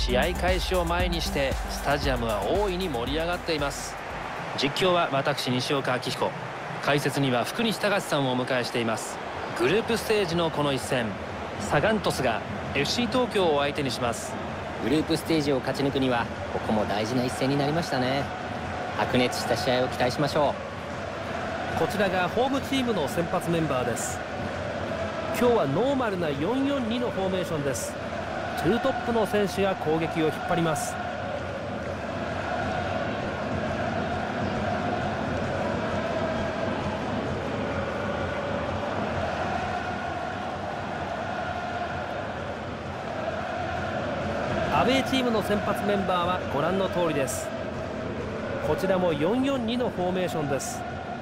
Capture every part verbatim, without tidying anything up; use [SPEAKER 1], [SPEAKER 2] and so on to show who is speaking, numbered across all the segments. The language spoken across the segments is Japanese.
[SPEAKER 1] 試合開始を前にしてスタジアムは大いに盛り上がっています。実況は私西岡明彦、解説には福西隆さんをお迎えしています。グループステージのこの一戦、サガン鳥栖が エフシー 東京を相手にします。
[SPEAKER 2] グループステージを勝ち抜くにはここも大事な一戦になりましたね。白熱した試合を期待しましょ
[SPEAKER 3] う。こちらがホームチームの先発メンバーです。今日はノーマルな よんよんに のフォーメーションです。ツートップの選手が攻撃を引っ張ります。アウェーチームの先発メンバーはご覧の通りです。こちらも よんよんに のフォーメーションです。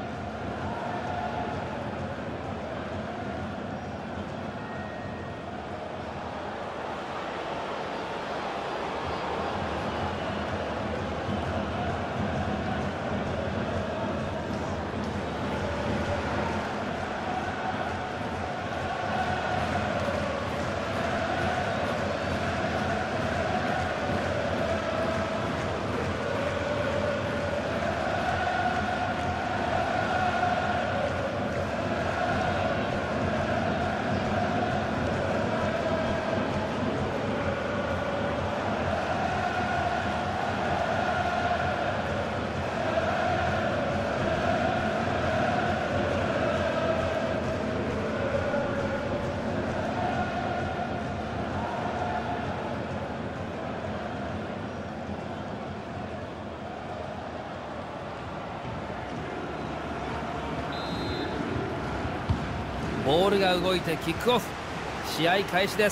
[SPEAKER 3] ボールが動いてキックオフ、試合開始です。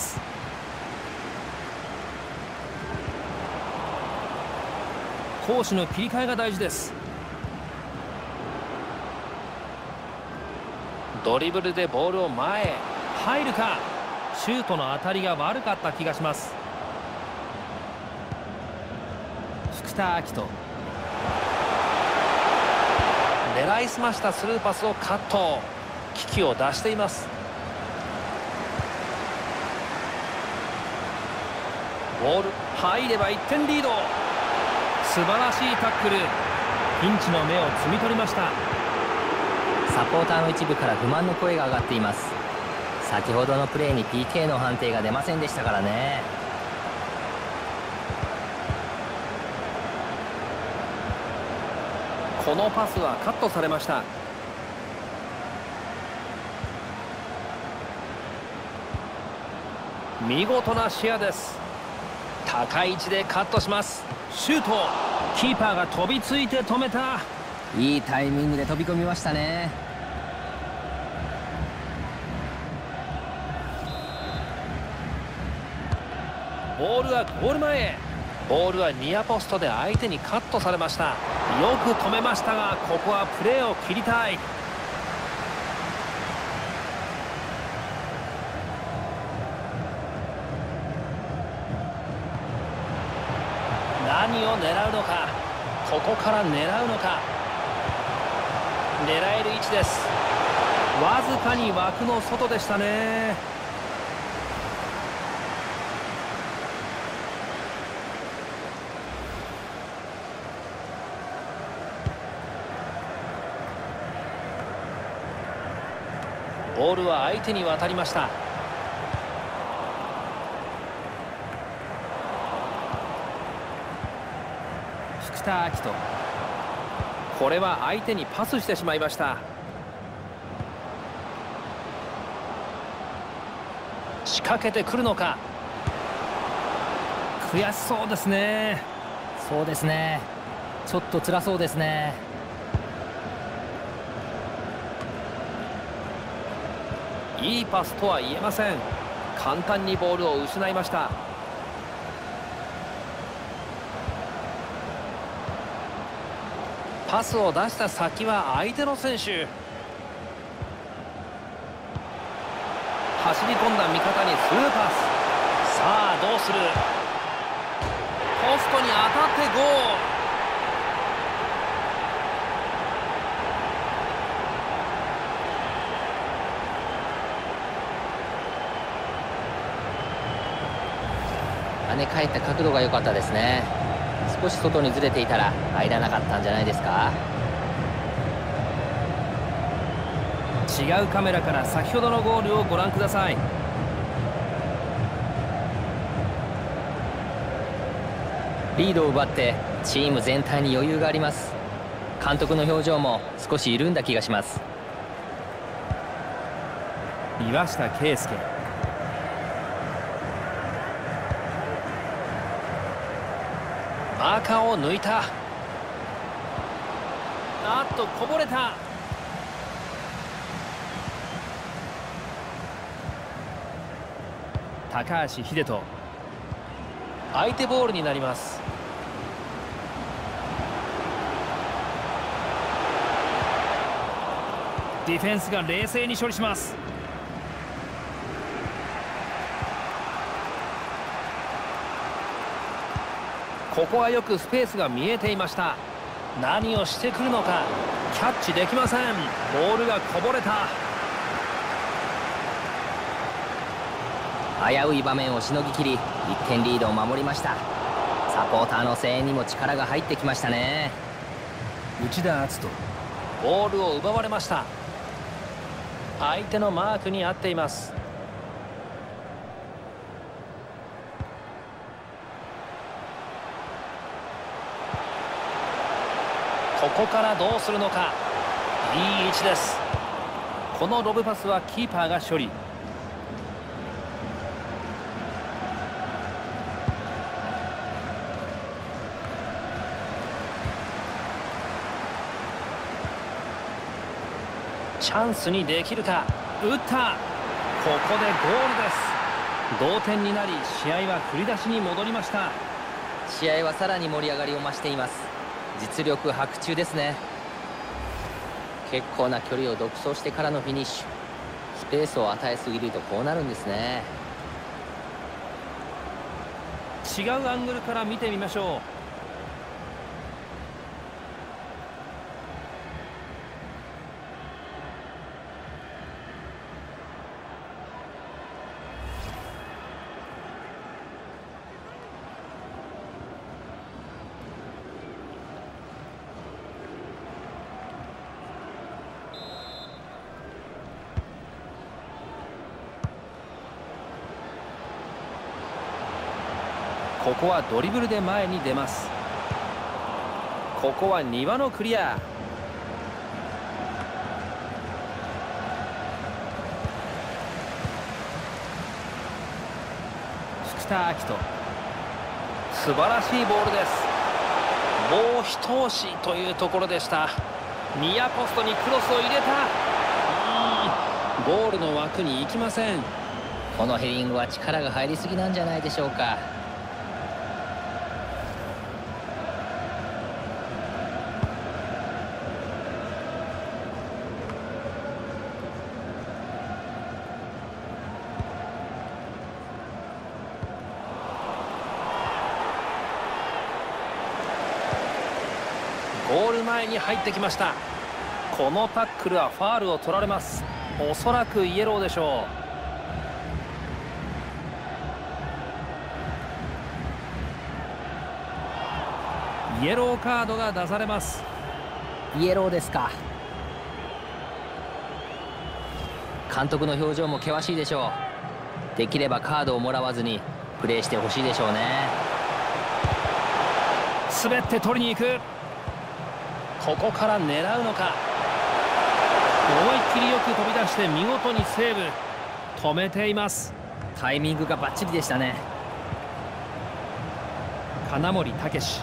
[SPEAKER 3] 攻守の切り替えが大事です。ドリブルでボールを前へ、入るか。シュートの当たりが悪かった気がします。福田晃斗、狙いすましたスルーパスをカット、危機を出しています。ボール入ればいってんリード。素晴らしいタックル、ピンチの芽を摘み取りました。
[SPEAKER 2] サポーターの一部から不満の声が上がっています。先ほどのプレーに ピーケー の判定が出ませんでしたからね。
[SPEAKER 3] このパスはカットされました。見事な視野です。高い位置でカットします。シュート、キーパーが飛びついて止めた。
[SPEAKER 2] いいタイミングで飛び込みましたね。
[SPEAKER 3] ボールはゴール前へ。
[SPEAKER 1] ボールはニアポストで相手にカットされました。
[SPEAKER 3] よく止めましたが、ここはプレーを切りたい。
[SPEAKER 1] 何を狙うのか、ここから狙うのか。狙える位置です。
[SPEAKER 3] わずかに枠の外でしたね。
[SPEAKER 1] ボールは相手に渡りました。
[SPEAKER 3] 福田晃斗、これは相手にパスしてしまいました。
[SPEAKER 1] 仕掛けてくるのか。
[SPEAKER 3] 悔しそうですね。
[SPEAKER 2] そうですね、ちょっと辛そうですね。
[SPEAKER 3] いいパスとは言えません。簡単にボールを失いました。
[SPEAKER 1] パスを出した先は相手の選手。
[SPEAKER 3] 走り込んだ味方にスルーパス。
[SPEAKER 1] さあどうする。
[SPEAKER 3] ポストに当たってゴール。
[SPEAKER 2] 跳ね返った角度が良かったですね。少し外にずれていたら入らなかったんじゃないですか。
[SPEAKER 3] 違うカメラから先ほどのゴールをご覧ください。
[SPEAKER 2] リードを奪ってチーム全体に余裕があります。監督の表情も少し緩んだ気がします。
[SPEAKER 3] 岩下圭介、
[SPEAKER 1] マーカーを抜いた。
[SPEAKER 3] あっとこぼれた。高橋秀人、
[SPEAKER 1] 相手ボールになります。
[SPEAKER 3] ディフェンスが冷静に処理します。ここはよくスペースが見えていました。
[SPEAKER 1] 何をしてくるのか。
[SPEAKER 3] キャッチできません。ボールがこぼれた。
[SPEAKER 2] 危うい場面をしのぎきりいってんリードを守りました。サポーターの声援にも力が入ってきましたね。
[SPEAKER 3] 内田篤人、
[SPEAKER 1] ボールを奪われました。相手のマークに合っています。ここからどうするのか。いい位置です。
[SPEAKER 3] このロブパスはキーパーが処理。
[SPEAKER 1] チャンスにできるか。
[SPEAKER 3] 打った。ここでゴールです。同点になり試合は振り出しに戻りました。
[SPEAKER 2] 試合はさらに盛り上がりを増しています。実力伯仲ですね。結構な距離を独走してからのフィニッシュ。スペースを与えすぎるとこうなるんですね。
[SPEAKER 3] 違うアングルから見てみましょう。ここはドリブルで前に出ます。ここは庭のクリア。福田彰人、素晴らしいボールです。
[SPEAKER 1] もう一押しというところでした。
[SPEAKER 3] ニアポストにクロスを入れた。
[SPEAKER 1] ゴールの枠に行きません。
[SPEAKER 2] このヘディングは力が入りすぎなんじゃないでしょうか。
[SPEAKER 3] ゴール前に入ってきました。このタックルはファールを取られます。おそらくイエローでしょう。イエローカードが出されます。
[SPEAKER 2] イエローですか。監督の表情も険しいでしょう。できればカードをもらわずにプレーしてほしいでしょうね。
[SPEAKER 3] 滑って取りに行く。
[SPEAKER 1] ここから狙うのか。
[SPEAKER 3] 思いっきりよく飛び出して見事にセーブ。止めています。
[SPEAKER 2] タイミングがバッチリでしたね。
[SPEAKER 3] 金森武史、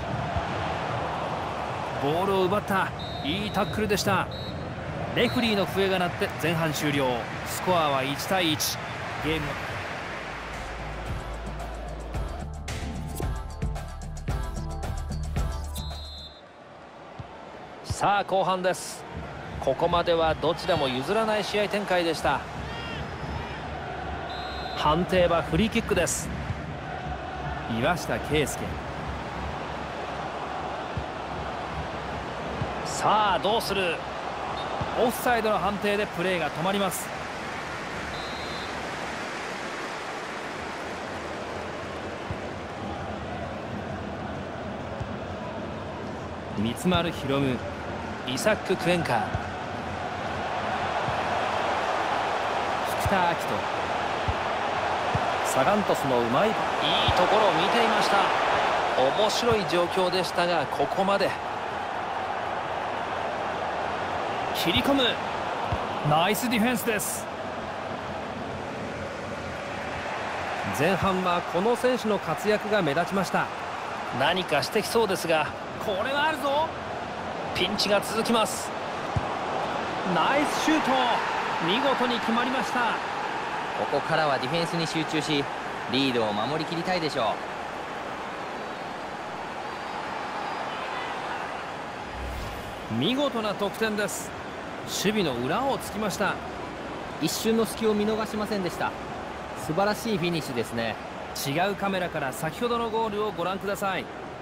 [SPEAKER 3] ボールを奪った。いいタックルでした。レフリーの笛が鳴って前半終了。スコアはいちたいいち。ゲーム
[SPEAKER 1] さあ後半です。ここまではどちらも譲らない試合展開でした。
[SPEAKER 3] 判定はフリーキックです。岩下圭介、
[SPEAKER 1] さあどうする。
[SPEAKER 3] オフサイドの判定でプレーが止まります。 三丸博夢、
[SPEAKER 1] イサック・クエンカー、
[SPEAKER 3] 福田晃人、サガン鳥栖のうまい、
[SPEAKER 1] いいところを見ていました。面白い状況でしたが、ここまで
[SPEAKER 3] 切り込む。ナイスディフェンスです。前半はこの選手の活躍が目立ちました。
[SPEAKER 1] 何かしてきそうですが、
[SPEAKER 3] これはあるぞ。
[SPEAKER 1] ピンチが続きます。
[SPEAKER 3] ナイスシュート、見事に決まりました。
[SPEAKER 2] ここからはディフェンスに集中し、リードを守りきりたいでしょ
[SPEAKER 3] う。見事な得点です。守備の裏をつきました。
[SPEAKER 2] 一瞬の隙を見逃しませんでした。素晴らしいフィニッシュですね。
[SPEAKER 3] 違うカメラから先ほどのゴールをご覧ください。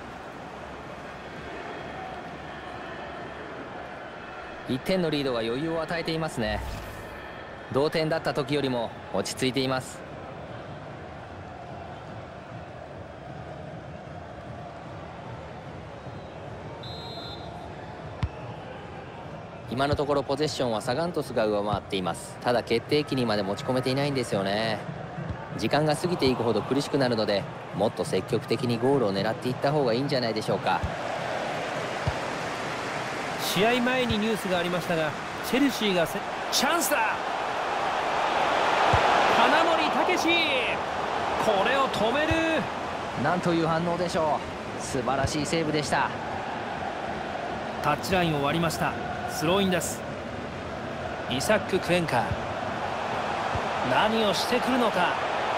[SPEAKER 2] いってんのリードが余裕を与えていますね。同点だった時よりも落ち着いています。今のところポゼッションはサガン鳥栖が上回っています。ただ決定機にまで持ち込めていないんですよね。時間が過ぎていくほど苦しくなるので、もっと積極的にゴールを狙っていった方がいいんじゃないでしょうか。
[SPEAKER 3] 試合前にニュースがありましたが、チェルシーがせチャンスだ。金森武史、これを止める。
[SPEAKER 2] なんという反応でしょう。素晴らしいセーブでした。
[SPEAKER 3] タッチラインを割りました。スローインです。
[SPEAKER 1] イサック・クエンカー、何をしてくるのか。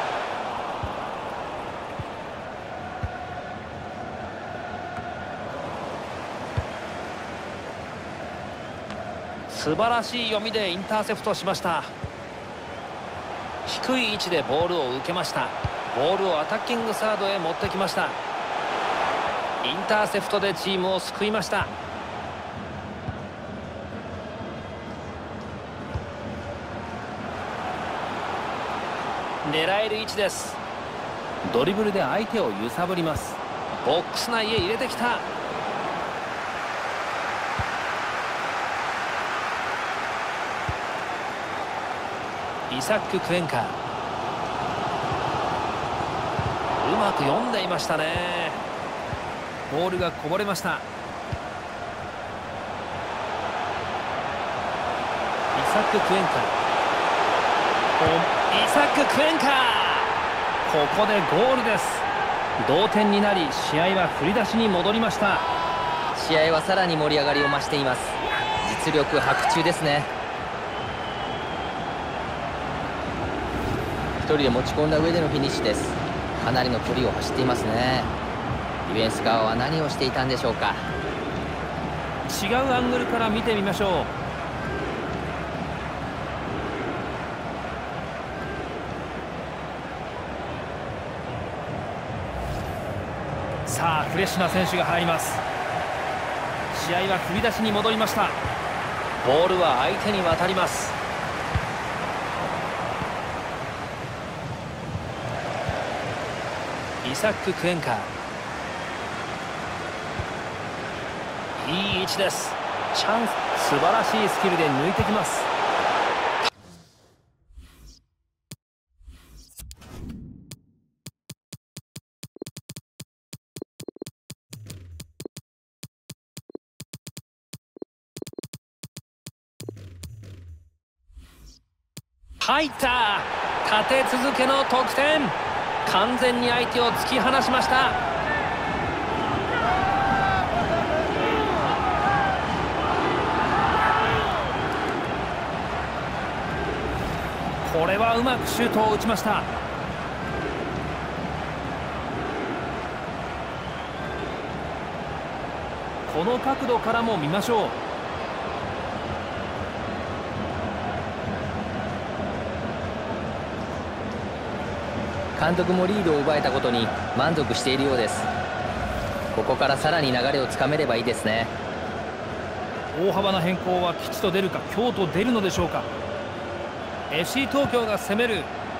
[SPEAKER 1] 素晴らしい読みでインターセプトしました。低い位置でボールを受けました。ボールをアタッキングサードへ持ってきました。インターセプトでチームを救いました。狙える位置です。
[SPEAKER 3] ドリブルで相手を揺さぶります。
[SPEAKER 1] ボックス内へ入れてきた。イサック・クエンカー、うまく読んでいましたね。
[SPEAKER 3] ボールがこぼれました。イ
[SPEAKER 1] サック・クエンカー、イサック・クエンカー、
[SPEAKER 3] ここでゴールです。同点になり、試合は振り出しに戻りました。
[SPEAKER 2] 試合はさらに盛り上がりを増しています。実力伯仲ですね。一人で持ち込んだ上でのフィニッシュです。かなりの距離を走っていますね。ディフェンス側は何をしていたんでしょうか。
[SPEAKER 3] 違うアングルから見てみましょう。さあフレッシュな選手が入ります。試合は振り出しに戻りました。
[SPEAKER 1] ボールは相手に渡ります。イサック・クエンカー、いい位置です。
[SPEAKER 3] チャンス、素晴らしいスキルで抜いてきます。
[SPEAKER 1] 入った。立て続けの得点、完全に相手を突き放しました。
[SPEAKER 3] これはうまくシュートを打ちました。この角度からも見ましょう。
[SPEAKER 2] 監督もリードを奪えたことに満足しているようです。ここからさらに流れをつかめればいいですね。
[SPEAKER 3] 大幅な変更は吉と出るか京と出るのでしょうか。 エフシー 東京が攻める。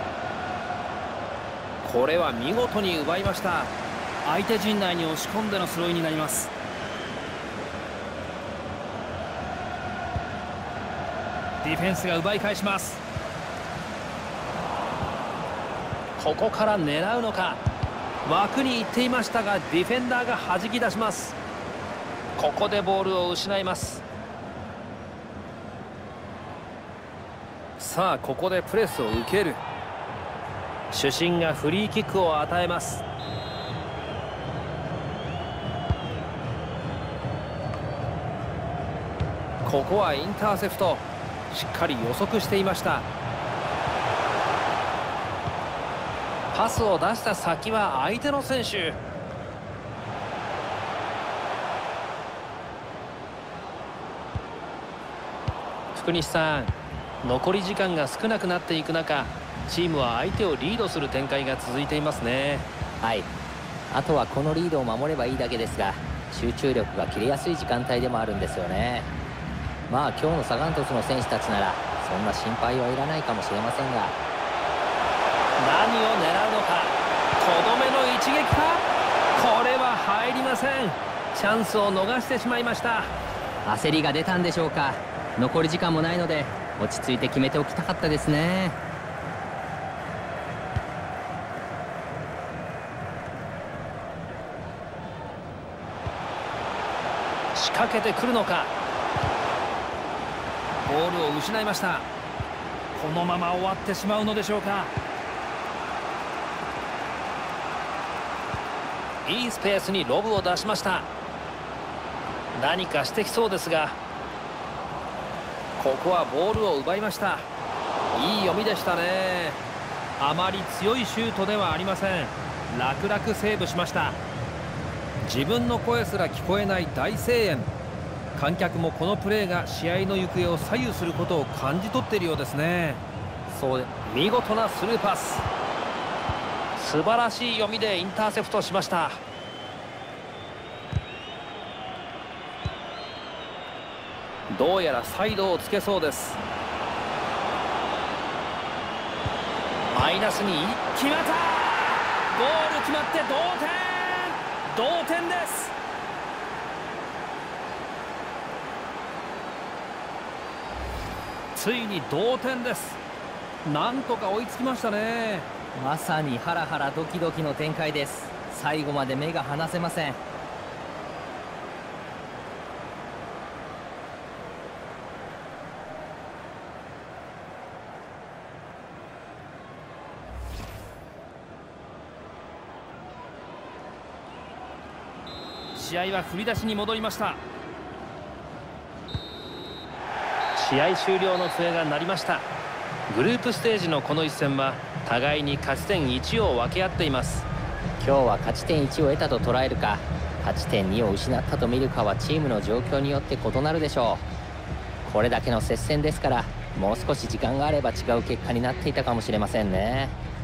[SPEAKER 3] これは見事に奪いました。相手陣内に押し込んでのスローインになります。 ディフェンスが奪い返します。
[SPEAKER 1] ここから狙うのか。
[SPEAKER 3] 枠に行っていましたがディフェンダーが弾き出します。
[SPEAKER 1] ここでボールを失います。
[SPEAKER 3] さあここでプレスを受ける。主審がフリーキックを与えます。ここはインターセプト、しっかり予測していました。
[SPEAKER 1] パスを出した先は相手の選手。福西さん、残り時間が少なくなっていく中、チームは相手をリードする展開が続いていますね。
[SPEAKER 2] はい、あとはこのリードを守ればいいだけですが、集中力が切れやすい時間帯でもあるんですよね。まあ今日のサガン鳥栖の選手たちならそんな心配はいらないかもしれませんが、
[SPEAKER 1] 何を狙うのか。
[SPEAKER 3] とどめの一撃か。これは入りません。チャンスを逃してしまいました。
[SPEAKER 2] 焦りが出たんでしょうか。残り時間もないので落ち着いて決めておきたかったですね。
[SPEAKER 1] 仕掛けてくるのか。
[SPEAKER 3] ボールを失いました。このまま終わってしまうのでしょうか。
[SPEAKER 1] いいスペースにロブを出しました。何かしてきそうですが、
[SPEAKER 3] ここはボールを奪いました。いい読みでしたね。あまり強いシュートではありません。楽々セーブしました。自分の声すら聞こえない大声援。観客もこのプレーが試合の行方を左右することを感じ取っているようですね。
[SPEAKER 1] そう、見事なスルーパス。素晴らしい読みでインターセプトしました。
[SPEAKER 3] どうやらサイドをつけそうです。
[SPEAKER 1] マイナスに
[SPEAKER 3] 決まった。ゴール決まって同点。同点です。ついに同点です。なんとか追いつきましたね。
[SPEAKER 2] まさにハラハラドキドキの展開です。最後まで目が離せません。
[SPEAKER 3] 試合は振り出しに戻りました。
[SPEAKER 1] 試合終了の笛が鳴りました。グループステージのこの一戦は互いに勝ち点いちを分け合っています。
[SPEAKER 2] 今日は勝ち点いちを得たと捉えるか、勝ち点にを失ったと見るかはチームの状況によって異なるでしょう。これだけの接戦ですから、もう少し時間があれば違う結果になっていたかもしれませんね。